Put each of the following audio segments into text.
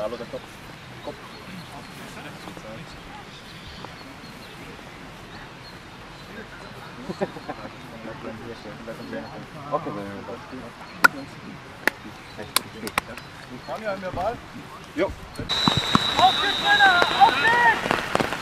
lateral oder Kopf. Kopf. Okay, Fanny, haben wir Ball? Jo. Auf geht's, Männer! Auf geht's!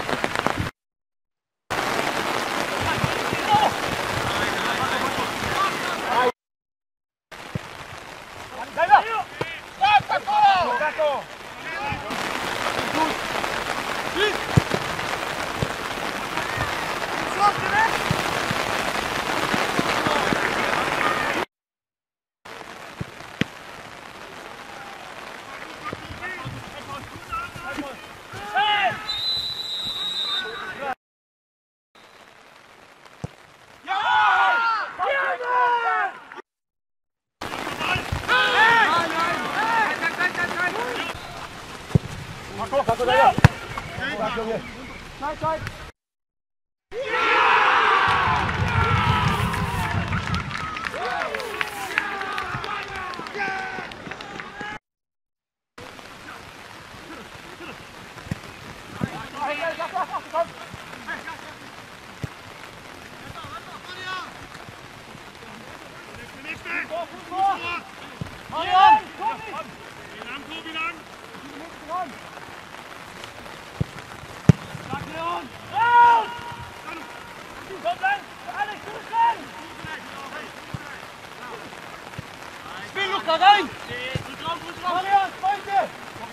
Da rein! Marian, Freunde!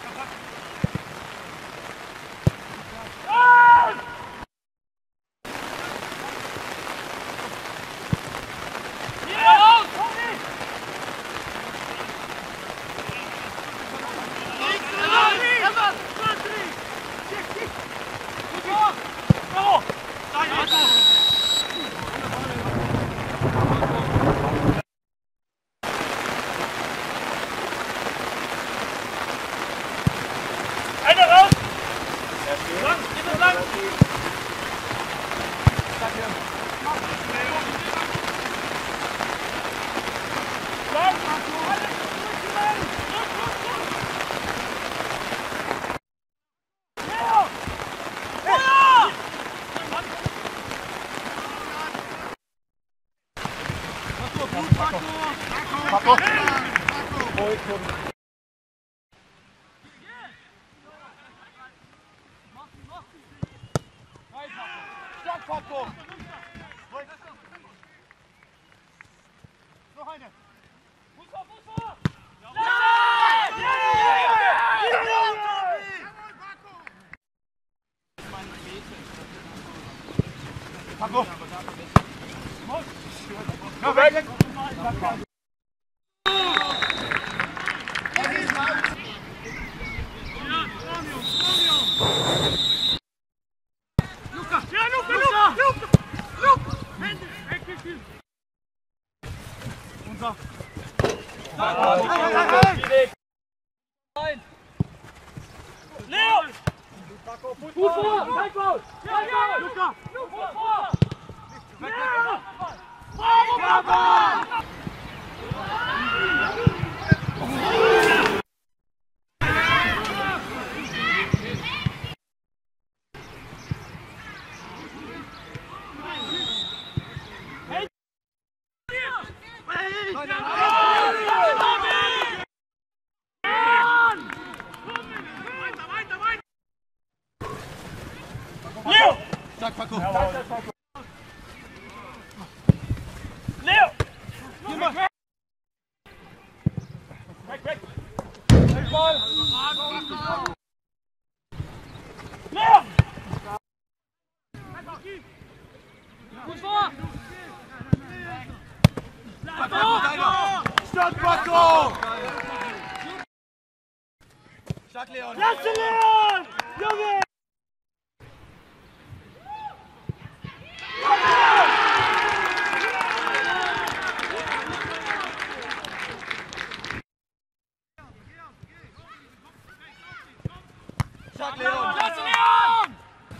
Lass Leon! Junge! Stark, Leon! Lass Leon!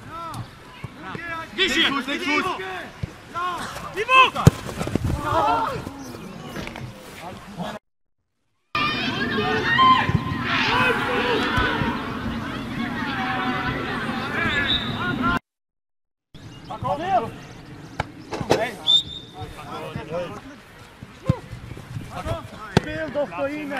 Geh hier! Nicht Fuß! Ivo! doch da rein.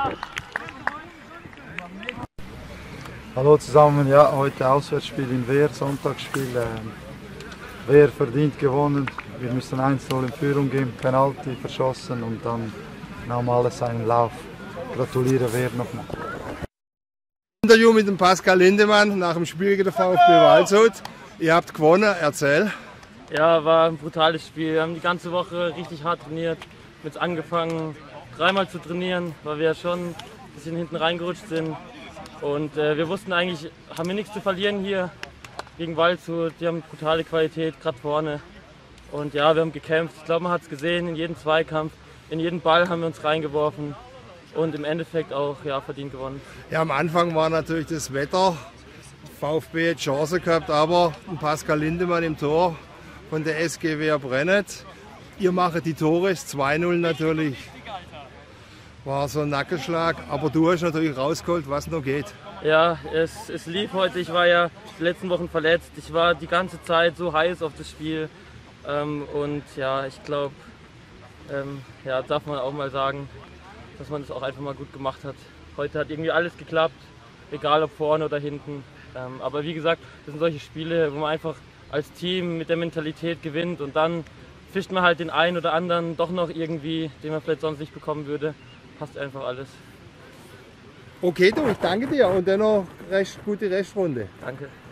Hallo zusammen, ja, heute Auswärtsspiel in Wehr, Sonntagsspiel. Wehr verdient gewonnen. Wir müssen 1:0 in Führung gehen, Penalty verschossen und dann nahm alles seinen Lauf. Gratuliere Wehr nochmal. Interview mit dem Pascal Lindemann nach dem Spiel gegen den VfB Waldshut. Ihr habt gewonnen, erzähl. Ja, war ein brutales Spiel. Wir haben die ganze Woche richtig hart trainiert. Mit angefangen, 3-mal zu trainieren, weil wir ja schon ein bisschen hinten reingerutscht sind. Und wir wussten eigentlich, haben wir nichts zu verlieren hier gegen Waldshut. Die haben brutale Qualität, gerade vorne. Und ja, wir haben gekämpft. Ich glaube, man hat es gesehen, in jedem Zweikampf, in jeden Ball haben wir uns reingeworfen. Und im Endeffekt auch ja, verdient gewonnen. Ja, am Anfang war natürlich das Wetter. VfB hat Chance gehabt, aber ein Pascal Lindemann im Tor von der SG Wehr Brennet. Ihr macht die Tore, 2:0 natürlich. War so ein Nackenschlag, aber du hast natürlich rausgeholt, was noch geht. Ja, es lief heute. Ich war ja die letzten Wochen verletzt. Ich war die ganze Zeit so heiß auf das Spiel. Und ja, ich glaube, ja, darf man auch mal sagen, dass man das auch einfach mal gut gemacht hat. Heute hat irgendwie alles geklappt, egal ob vorne oder hinten. Aber wie gesagt, das sind solche Spiele, wo man einfach als Team mit der Mentalität gewinnt und dann fischt man halt den einen oder anderen doch noch irgendwie, den man vielleicht sonst nicht bekommen würde. Passt einfach alles. Okay, du, ich danke dir und dann noch gute Restrunde. Danke.